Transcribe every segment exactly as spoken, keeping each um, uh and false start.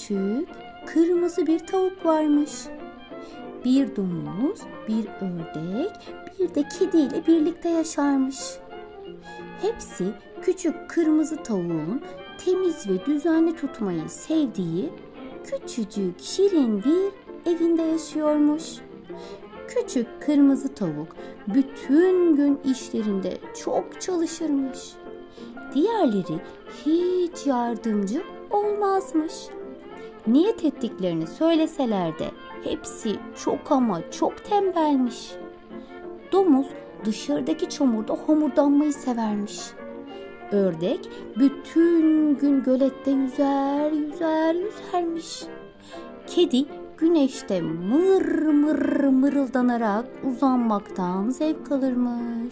küçük, kırmızı bir tavuk varmış. Bir domuz, bir ördek, bir de kedi ile birlikte yaşarmış. Hepsi küçük kırmızı tavuğun temiz ve düzenli tutmayı sevdiği küçücük şirin bir evinde yaşıyormuş. Küçük kırmızı tavuk bütün gün işlerinde çok çalışırmış. Diğerleri hiç yardımcı olmazmış. Niyet ettiklerini söyleseler de hepsi çok ama çok tembelmiş. Domuz dışarıdaki çamurda homurdanmayı severmiş. Ördek bütün gün gölette yüzer yüzer yüzermiş. Kedi güneşte mır mır mırıldanarak uzanmaktan zevk alırmış.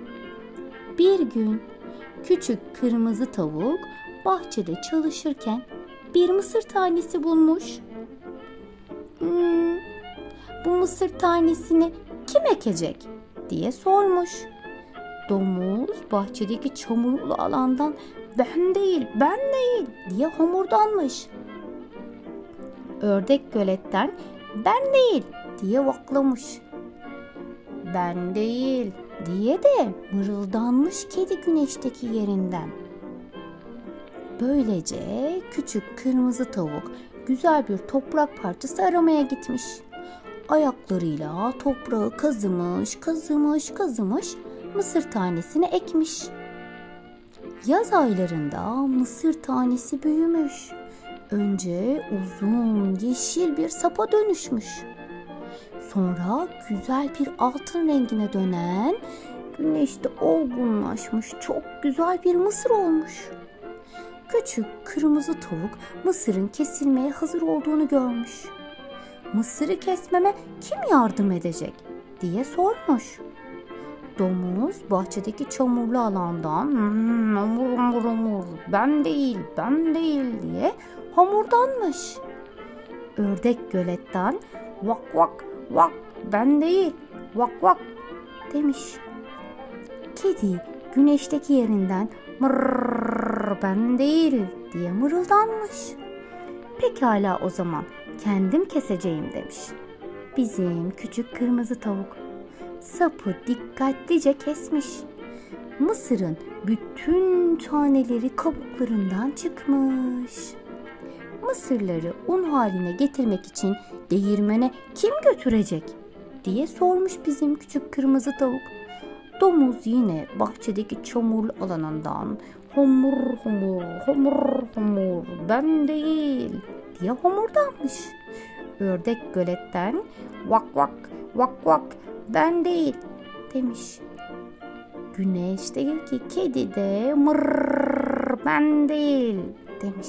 Bir gün küçük kırmızı tavuk bahçede çalışırken bir mısır tanesi bulmuş. Hmm, bu mısır tanesini kim ekecek diye sormuş. Domuz bahçedeki çamurlu alandan ben değil ben değil diye homurdanmış. Ördek göletten ben değil diye vaklamış. Ben değil diye de mırıldanmış kedi güneşteki yerinden. Böylece küçük kırmızı tavuk güzel bir toprak parçası aramaya gitmiş. Ayaklarıyla toprağı kazımış, kazımış, kazımış, mısır tanesini ekmiş. Yaz aylarında mısır tanesi büyümüş. Önce uzun yeşil bir sapa dönüşmüş. Sonra güzel bir altın rengine dönen, güneşte olgunlaşmış çok güzel bir mısır olmuş. Küçük kırmızı tavuk mısırın kesilmeye hazır olduğunu görmüş. Mısırı kesmeme kim yardım edecek diye sormuş. Domuz bahçedeki çamurlu alandan hmm, hamur hamur hamur ben değil ben değil diye homurdanmış. Ördek göletten vak vak vak ben değil vak vak demiş. Kedi güneşteki yerinden mırrrr ben değil diye mırıldanmış. Pekala o zaman kendim keseceğim demiş. Bizim küçük kırmızı tavuk sapı dikkatlice kesmiş. Mısırın bütün taneleri kabuklarından çıkmış. Mısırları un haline getirmek için değirmene kim götürecek diye sormuş bizim küçük kırmızı tavuk. Domuz yine bahçedeki çamurlu alanından homur homur homur homur ben değil diye homurdanmış. Ördek göletten vak vak vak vak ben değil demiş. Güneşteki kedi de mırrrr ben değil demiş.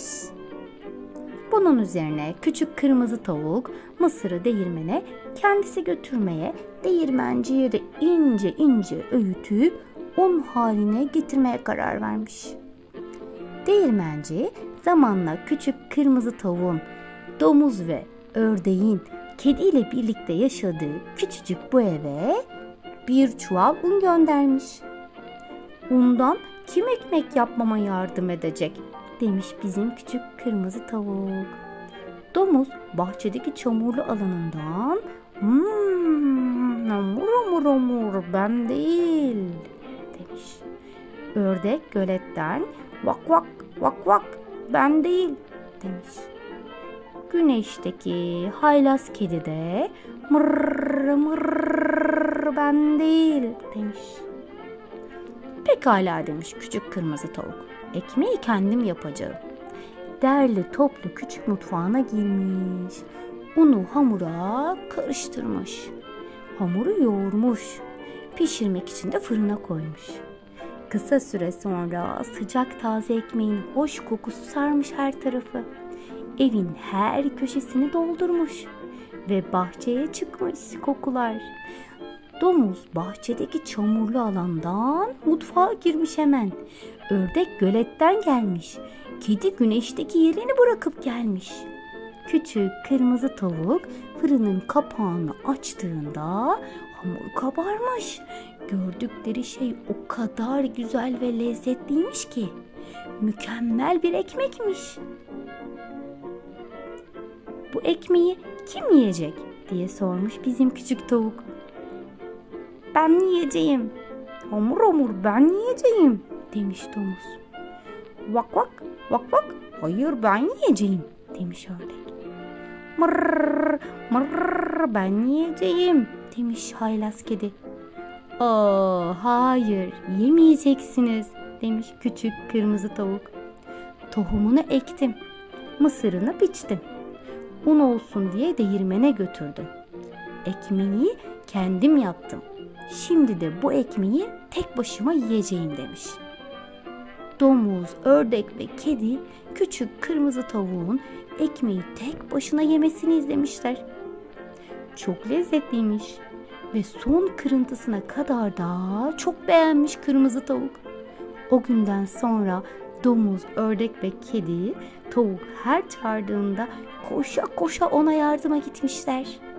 Bunun üzerine küçük kırmızı tavuk mısırı değirmene kendisi götürmeye, değirmenciye de ince ince öğütüp un haline getirmeye karar vermiş. Değirmenci zamanla küçük kırmızı tavuğun, domuz ve ördeğin kediyle birlikte yaşadığı küçücük bu eve bir çuval un göndermiş. Undan kim ekmek yapmama yardım edecek demiş bizim küçük kırmızı tavuk. Domuz bahçedeki çamurlu alanından hmm, hamur hamur hamur ben değil demiş. Ördek göletten vak vak vak vak ben değil demiş. Güneşteki haylaz kedi de mırr mırr ben değil demiş. Pekala demiş küçük kırmızı tavuk. Ekmeği kendim yapacağım. Derli toplu küçük mutfağına girmiş. Unu hamura karıştırmış. Hamuru yoğurmuş. Pişirmek için de fırına koymuş. Kısa süre sonra sıcak taze ekmeğin hoş kokusu sarmış her tarafı. Evin her köşesini doldurmuş. Ve bahçeye çıkmış kokular. Domuz bahçedeki çamurlu alandan mutfağa girmiş hemen. Ördek göletten gelmiş. Kedi güneşteki yerini bırakıp gelmiş. Küçük kırmızı tavuk fırının kapağını açtığında hamur kabarmış. Gördükleri şey o kadar güzel ve lezzetliymiş ki mükemmel bir ekmekmiş. Bu ekmeği kim yiyecek diye sormuş bizim küçük tavuk. Ben yiyeceğim. Homur homur ben yiyeceğim demiş domuz. Vak vak vak vak hayır ben yiyeceğim demiş ördek. Mırrrr mırrrr ben yiyeceğim demiş haylaz kedi. Aa hayır yemeyeceksiniz demiş küçük kırmızı tavuk. Tohumunu ektim, mısırını biçtim. Un olsun diye değirmene götürdüm. Ekmeği kendim yaptım. Şimdi de bu ekmeği tek başıma yiyeceğim demiş. Domuz, ördek ve kedi küçük kırmızı tavuğun ekmeği tek başına yemesini izlemişler. Çok lezzetliymiş ve son kırıntısına kadar da çok beğenmiş kırmızı tavuk. O günden sonra domuz, ördek ve kedi tavuk her çağırdığında koşa koşa ona yardıma gitmişler.